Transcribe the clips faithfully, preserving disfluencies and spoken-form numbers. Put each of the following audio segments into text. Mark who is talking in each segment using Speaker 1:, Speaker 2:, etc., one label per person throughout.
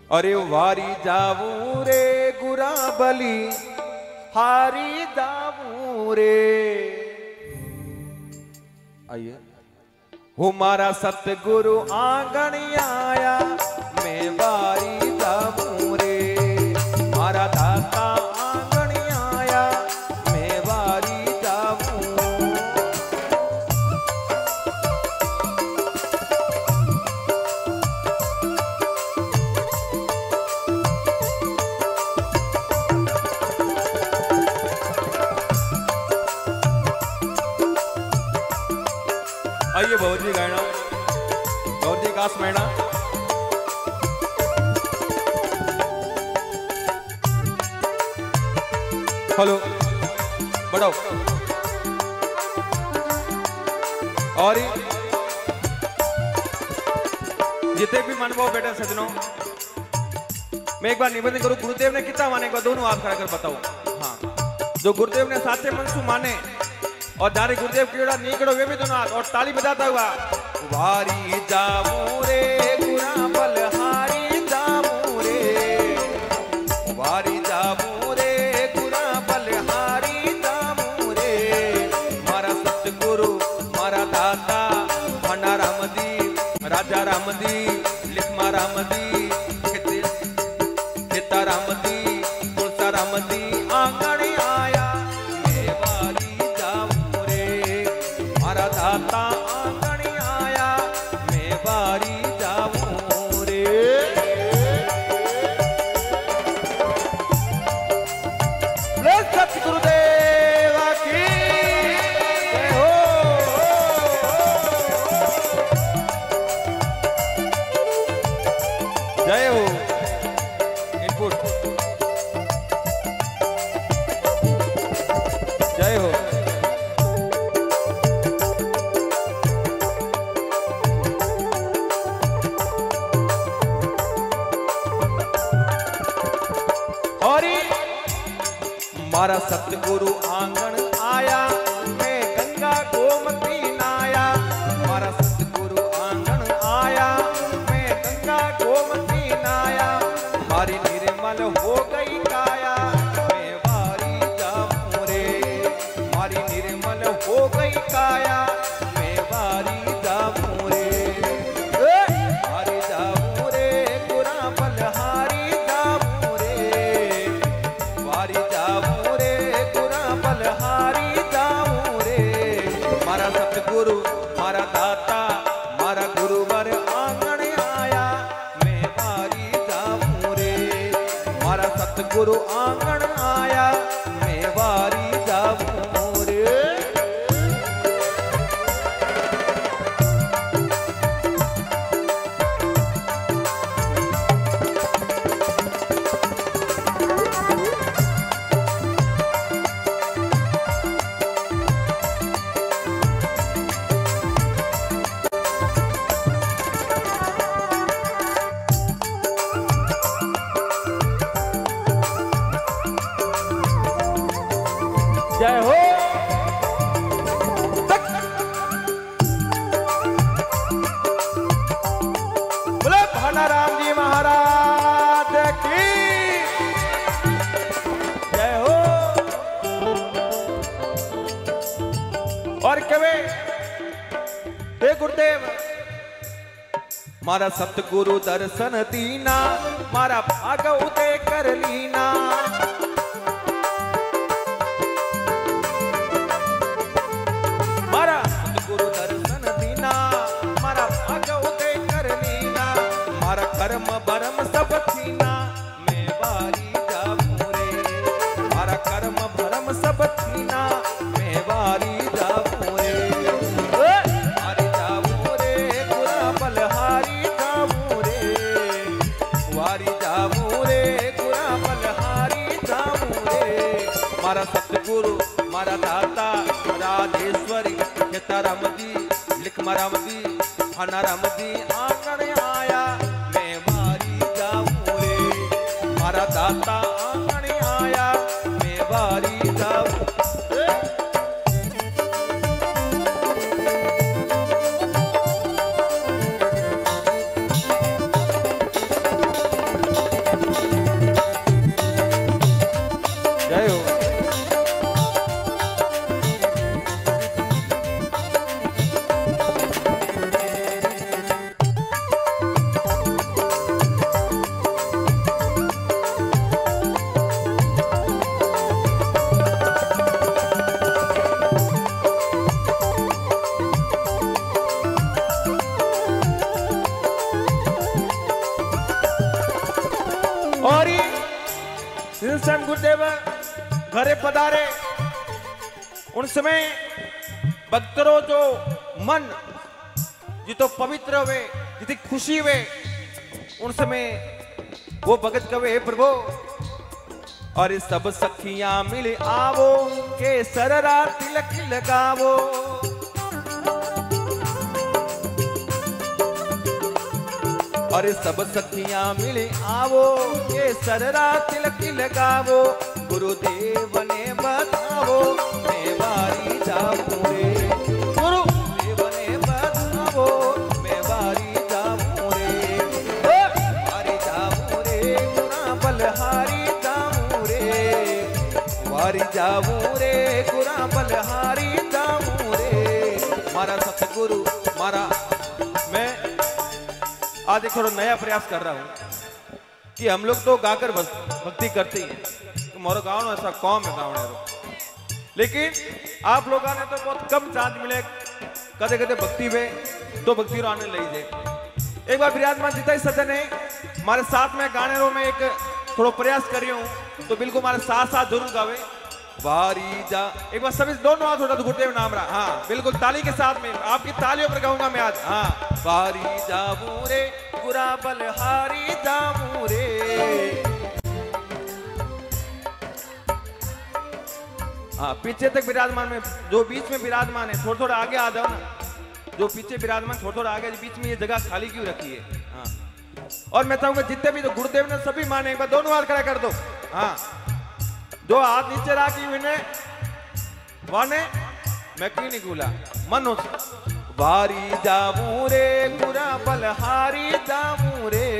Speaker 1: अरे वारी जाऊं रे गुरा बली हारी जाऊं रे। आइए। हमारा सतगुरु आंगन आया मैं वारी जाऊं रे। मारा दाता आंगन आया मैं वारी जाऊं। आइए भौजी गाना भौजी कास मैना। हेलो बढ़ाओ। और जितने भी मन भाव बेटा सजनों, मैं एक बार निवेदन करूं, गुरुदेव ने कितना माने, एक बार दोनों हाथ खड़ा कर बताओ। हाँ, जो गुरुदेव ने साचे मन से माने और जारे गुरुदेव कीड़ा नहीं करो वे भी दोनों हाथ और ताली बजाता हुआ। वारी जाऊं रे गुरा बलहारी जाऊं रे। वारी जाऊं रे गुरा बलहारी जाऊं रे। मारा सतगुरु मारा दाता भंडा राम दी राजा राम दी लिखमा राम दी चिता राम दी तुलसा राम दी आंगन आया मैं वारी जाऊं रे। मारा दाता आंगन आया मैं वारी जाऊं रे। सतगुरुदेव की जय हो। जय हो। इनपुट जय हो। और मारा सतगुरु आंगन आया मैं गंगा गोमती नाया। मारा सतगुरु आंगन आया मैं गंगा गोमती नाया। मारी निर्मल हो गई काया मैं वारी जाऊं रे। मारी निर्मल हो गई काया मैं वारी जाऊं रे। वारी जाऊं रे गुरा बलहारी जाऊं रे। वारी जाऊं रे गुरा बलहारी जाऊं रे। मारा सतगुरु मारा दाता मारा गुरुवर आंगन आया मैं वारी जाऊं रे। मारा सतगुरु आंगन आया मैं वारी जाऊं रे। जय हो। बोले भाना राम जी महाराज की जय हो। और कवे हे गुरुदेव मारा सतगुरु दर्शन दीना मारा भाग उदय कर लीना। मारा सतगुरु दर्शन दीना मारा भाग उदय कर लीना। मारा कर्म भरम सब थीना मैं वारी जाऊं रे। मारा कर्म भरम सब थीना मैं वारी जाऊं रे। वारी जाऊं रे गुरा बलहारी जाऊं रे। वारी जाऊं रे गुरा बलहारी जाऊं रे। मारा सतगुरु मारा दाता राधेश्वरी चिता राम दी लिखमा राम दी भंडा राम दी आंगन आया मैं वारी जाऊं रे। मारा दाता आंगन आया मैं वारी जाऊं। और श्री गुरुदेव घरे पधारे उन समय भक्तों जो मन जितो पवित्र हुए जितनी खुशी हुए उन समय वो भगत कवे प्रभु और सब सखियां मिले आवो के सररा तिलक लगावो। और सब सखियां मिले आवो के सररा तिलक लगावो। गुरुदेव ने बतावो मैं वारी जाऊं रे। गुरुदेव ने बतावो मैं वारी जाऊं रे। वारी जाऊं रे गुना बलहारी जाऊं रे। वारी जाऊं रे गुना बलहारी जाऊं रे। मारा सतगुरु मारा मैं आज एक थोड़ा नया प्रयास कर रहा हूँ कि हम लोग तो गाकर भक्ति करते हैं तो मोरो गाँव ना ऐसा कौम है गाँव ने, लेकिन आप लोगों ने तो बहुत कम चांस मिले कदे कदे भक्ति में तो भक्ति आने ले जाए। एक बार विराजमान जितना ही सज्जन है हमारे साथ में गाने रो में एक थोड़ा प्रयास कर रही हूँ तो बिल्कुल हमारे साथ साथ जरूर गावे। वारी जा एक बार सभी दोनों हाथ उठा तो गुरुदेव नाम रहा। हाँ बिल्कुल ताली के साथ में आपकी तालियों पर गाऊंगा मैं आज। हाँ वारी जाऊं रे गुरा बलहारी जाऊं रे। हाँ पीछे तक विराजमान में जो बीच में विराजमान है थोड़ा थोड़ा आगे आ जाओ ना। जो पीछे विराजमान थोड़ा थोड़ा आगे बीच में ये जगह खाली क्यों रखी है। हाँ और मैं चाहूंगा जितने भी तो गुरुदेव ने सभी माने एक बार दोनों हाथ खड़ा कर दो। हाँ दो हाथ नीचे रखी हुई वाने मैं क्यों नहीं भूला मनो वारी जाऊं रे गुरा बलहारी जाऊं रे।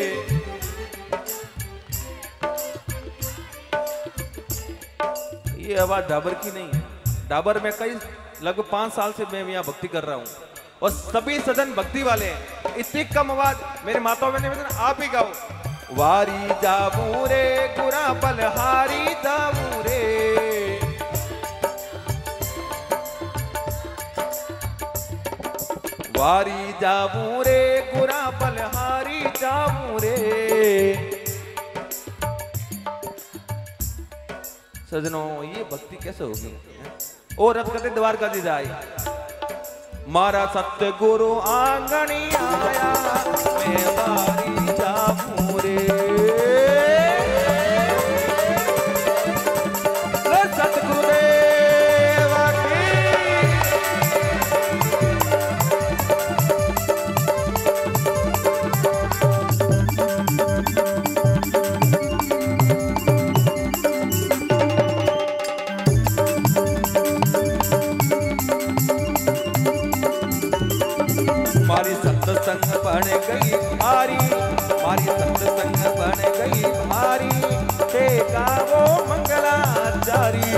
Speaker 1: ये आवाज डाबर की नहीं है। डाबर में कई लगभग पांच साल से मैं यहाँ भक्ति कर रहा हूँ और सभी सदन भक्ति वाले हैं। इतनी कम आवाज मेरे माता बहने में आप ही गाओ। वारी जाऊं रे गुरा बलहारी जाऊं रे। वारी जाऊं रे गुरा बलहारी जाऊं रे। सजनों ये भक्ति कैसे होगी और रब करते द्वारका दी जाए। मारा सतगुरु आंगनी आया मैं वारी जाऊं रे। सतगुरुदेव की मारी सत्संग बन गई भारी। मारी सत्संग बन गई भारी ते गावो मंगलाचारी।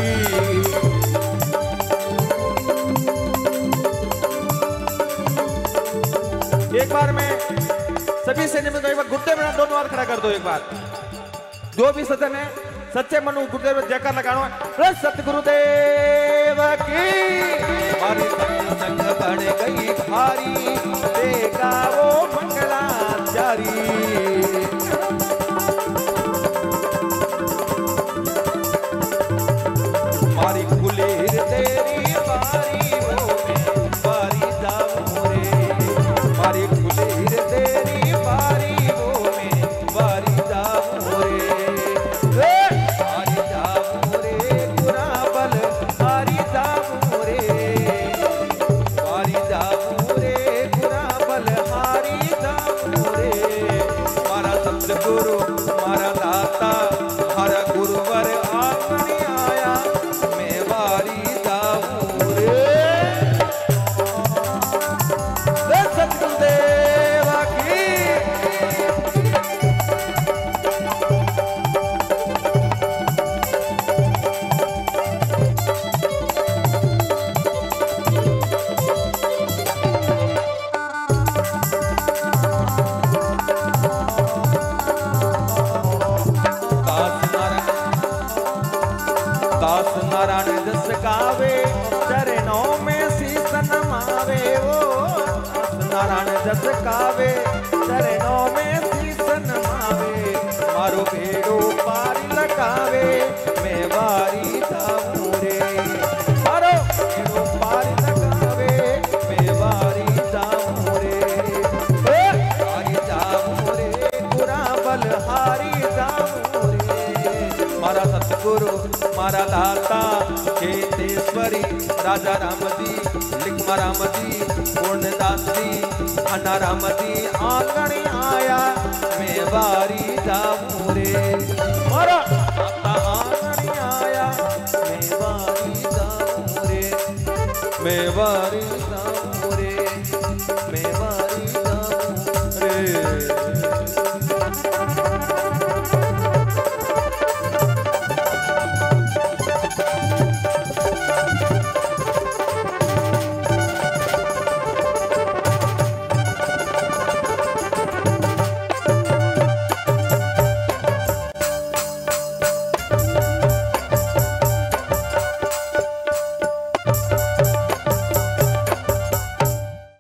Speaker 1: एक बार मैं सभी से निवेदन एक बार गुरुदेव में दोनों हाथ खड़ा कर दो। एक बार जो भी सदन है सच्चे मनु गुरुदेव जयकार लगाना है। सतगुरुदेव की मारी सत्संग बन गई भारी ते गावो मंगलाचारी। मारी खुलेर तेरी बारी वो मैं वारी जाऊं रे। मारी खुलेर तेरी बारी वो मैं वारी जाऊं रे। वारी जाऊं रे गुरा बल हारी जाऊं रे। वारी जाऊं रे गुरा बल हारी जाऊं रे। मारा सतगुरु मारा दाता हरा गुरुवर आंगनी आया मैं वारी जाऊं रे। सतगुरुदेव की दास नारायण जस गावे चरणों में शीस नमावे। वो दास नारायण जस गावे चरणों में शीस नमावे। मारो सदगुरु मारा दाता खेतेश्वरी राजा राम जी लिखमा राम जी पूर्णदास जी अन्ना राम जी आंगण आया मैं बारी जाऊं रे मारा दाता आंगण आया मैं बारी जाऊं रे मैं बारी जाऊं रे मैं बारी